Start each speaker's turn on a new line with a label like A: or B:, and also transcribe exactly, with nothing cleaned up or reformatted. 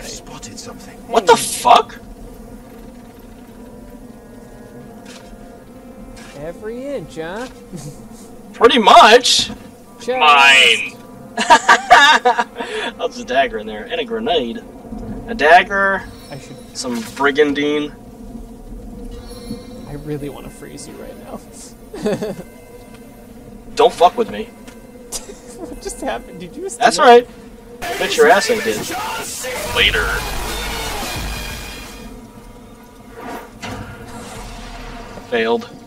A: spotted something.
B: What the fuck?
C: Every inch, huh?
B: Pretty much.
C: Just...
B: Mine. Oh, there's a dagger in there and a grenade. A dagger.
C: I should.
B: Some brigandine.
C: I really want to freeze you right now.
B: Don't fuck with me.
C: What just happened? Did you?
B: That's right. Bet your ass I did. Later. Failed.